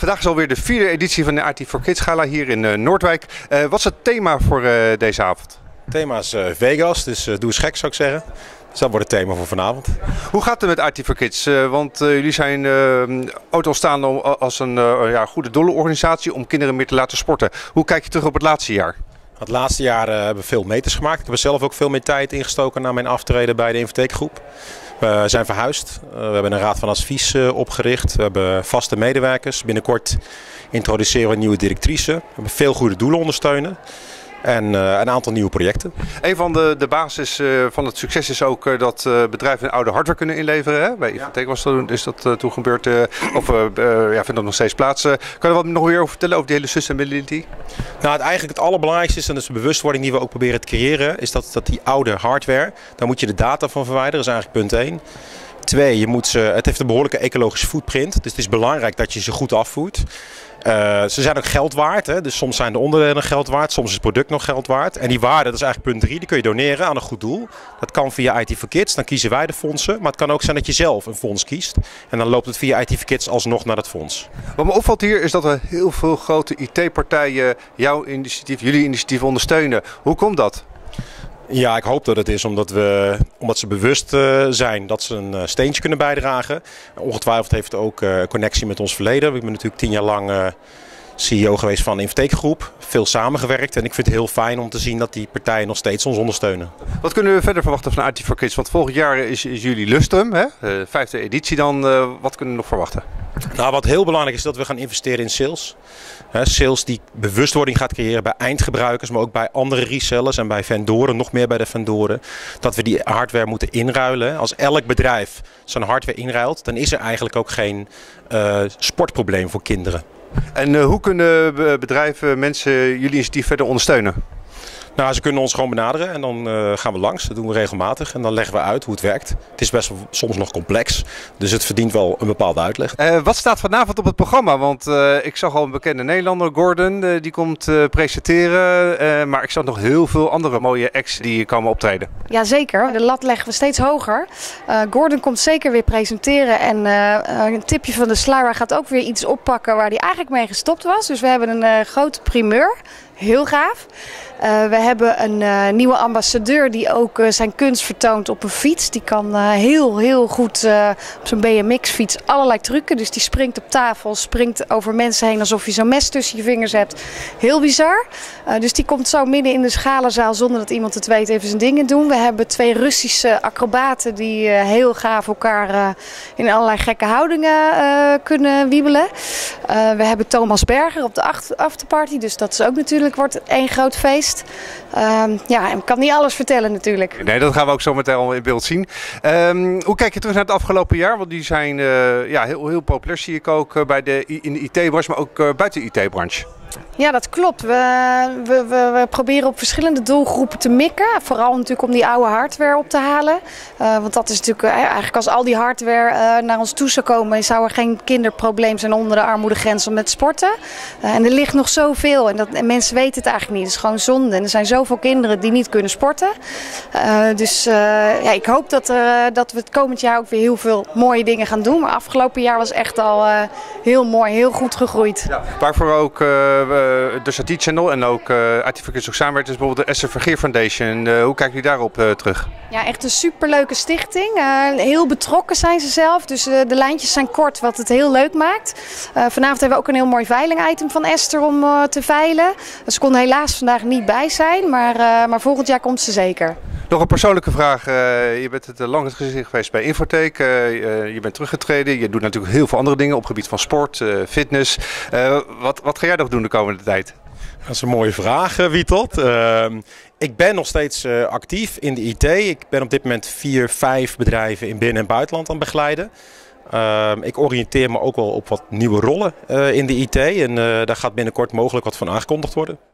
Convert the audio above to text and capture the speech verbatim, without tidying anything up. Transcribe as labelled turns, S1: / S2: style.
S1: Vandaag is alweer de vierde editie van de I T for Kids Gala hier in uh, Noordwijk. Uh, wat is het thema voor uh, deze avond?
S2: Het thema is uh, Vegas, dus uh, doe eens gek zou ik zeggen. Dus dat wordt het thema voor vanavond.
S1: Hoe gaat het met I T for Kids? Uh, want uh, jullie zijn uh, ooit ontstaan als een uh, ja, goede dolle organisatie om kinderen meer te laten sporten. Hoe kijk je terug op het laatste jaar?
S2: Het laatste jaar uh, hebben we veel meters gemaakt. Ik heb er zelf ook veel meer tijd ingestoken na mijn aftreden bij de Infotheekgroep. We zijn verhuisd. Uh, we hebben een raad van advies uh, opgericht. We hebben vaste medewerkers. Binnenkort introduceren we een nieuwe directrice. We hebben veel goede doelen ondersteunen. En uh, een aantal nieuwe projecten.
S1: Een van de, de basis uh, van het succes is ook uh, dat uh, bedrijven oude hardware kunnen inleveren. Hè? Bij Infotheek was dat, is dat uh, toen gebeurd. Uh, of uh, uh, ja, vindt dat nog steeds plaats. Uh, kan je wat nog weer over vertellen over die hele sustainability?
S2: Nou, het, eigenlijk het allerbelangrijkste is, en dat is de bewustwording die we ook proberen te creëren, is dat, dat die oude hardware, daar moet je de data van verwijderen. Dat is eigenlijk punt één. Twee, je moet ze, het heeft een behoorlijke ecologische footprint. Dus het is belangrijk dat je ze goed afvoert. Uh, ze zijn ook geld waard, hè? Dus soms zijn de onderdelen geld waard, soms is het product nog geld waard. En die waarde, dat is eigenlijk punt drie, die kun je doneren aan een goed doel. Dat kan via I T for Kids, dan kiezen wij de fondsen. Maar het kan ook zijn dat je zelf een fonds kiest. En dan loopt het via I T for Kids alsnog naar dat fonds.
S1: Wat me opvalt hier is dat er heel veel grote I T-partijen jouw initiatief, jullie initiatief ondersteunen. Hoe komt dat?
S2: Ja, ik hoop dat het is omdat, we, omdat ze bewust uh, zijn dat ze een uh, steentje kunnen bijdragen. Ongetwijfeld heeft het ook uh, connectie met ons verleden. Ik ben natuurlijk tien jaar lang uh, C E O geweest van de Infotheekgroep. Veel samengewerkt en ik vind het heel fijn om te zien dat die partijen nog steeds ons ondersteunen.
S1: Wat kunnen we verder verwachten van I T for Kids? Want volgend jaar is, is jullie Lustrum, hè? Uh, vijfde editie dan. Uh, wat kunnen we nog verwachten?
S2: Nou, wat heel belangrijk is dat we gaan investeren in sales. He, sales die bewustwording gaat creëren bij eindgebruikers, maar ook bij andere resellers en bij vendoren, nog meer bij de vendoren. Dat we die hardware moeten inruilen. Als elk bedrijf zijn hardware inruilt, dan is er eigenlijk ook geen uh, sportprobleem voor kinderen.
S1: En uh, hoe kunnen bedrijven, mensen jullie initiatief verder ondersteunen?
S2: Nou, ze kunnen ons gewoon benaderen en dan uh, gaan we langs. Dat doen we regelmatig en dan leggen we uit hoe het werkt. Het is best wel soms nog complex, dus het verdient wel een bepaalde uitleg.
S1: Uh, wat staat vanavond op het programma? Want uh, ik zag al een bekende Nederlander, Gordon, uh, die komt uh, presenteren. Uh, maar ik zag nog heel veel andere mooie acts die komen optreden.
S3: Jazeker, de lat leggen we steeds hoger. Uh, Gordon komt zeker weer presenteren en uh, een tipje van de sluier gaat ook weer iets oppakken waar hij eigenlijk mee gestopt was. Dus we hebben een uh, grote primeur. Heel gaaf. Uh, we hebben een uh, nieuwe ambassadeur die ook uh, zijn kunst vertoont op een fiets. Die kan uh, heel, heel goed uh, op zijn B M X-fiets allerlei trucken. Dus die springt op tafel, springt over mensen heen alsof je zo'n mes tussen je vingers hebt. Heel bizar. Uh, dus die komt zo midden in de schalenzaal zonder dat iemand het weet even zijn dingen doen. We hebben twee Russische acrobaten die uh, heel gaaf elkaar uh, in allerlei gekke houdingen uh, kunnen wiebelen. Uh, we hebben Thomas Berger op de afterparty. Dus dat is ook natuurlijk wordt één groot feest. Um, ja, ik kan niet alles vertellen natuurlijk.
S1: Nee, dat gaan we ook zo meteen al in beeld zien. Um, hoe kijk je terug naar het afgelopen jaar? Want die zijn uh, ja, heel, heel populair, zie ik ook uh, bij de, in de I T-branche, maar ook uh, buiten de I T-branche.
S3: Ja, dat klopt. We, we, we, we proberen op verschillende doelgroepen te mikken. Vooral natuurlijk om die oude hardware op te halen. Uh, want dat is natuurlijk uh, eigenlijk als al die hardware uh, naar ons toe zou komen, zou er geen kinderprobleem zijn onder de armoedegrens om met sporten. Uh, en er ligt nog zoveel en, dat, en mensen weten het eigenlijk niet. Het is gewoon zonde. En er zijn zoveel kinderen die niet kunnen sporten. Uh, dus uh, ja, ik hoop dat, uh, dat we het komend jaar ook weer heel veel mooie dingen gaan doen. Maar afgelopen jaar was echt al uh, heel mooi, heel goed gegroeid. Ja,
S1: waarvoor ook uh, de Satie Channel en ook uh, I T for Kids ook samenwerkt, is bijvoorbeeld de Esther Vergeer Foundation. Uh, hoe kijken jullie daarop uh, terug?
S3: Ja, echt een superleuke stichting. Uh, heel betrokken zijn ze zelf, dus uh, de lijntjes zijn kort, wat het heel leuk maakt. Uh, vanavond hebben we ook een heel mooi veiling-item van Esther om uh, te veilen. Ze kon helaas vandaag niet bij zijn, maar, uh, maar volgend jaar komt ze zeker.
S1: Nog een persoonlijke vraag. Uh, je bent het uh, lang het gezicht geweest bij Infotheek. Uh, uh, je bent teruggetreden. Je doet natuurlijk heel veel andere dingen op het gebied van sport, uh, fitness. Uh, wat, wat ga jij nog doen de komende tijd?
S2: Dat is een mooie vraag, Witold. Uh, ik ben nog steeds uh, actief in de I T. Ik ben op dit moment vier, vijf bedrijven in binnen- en buitenland aan het begeleiden. Uh, ik oriënteer me ook wel op wat nieuwe rollen uh, in de I T. En uh, daar gaat binnenkort mogelijk wat van aangekondigd worden.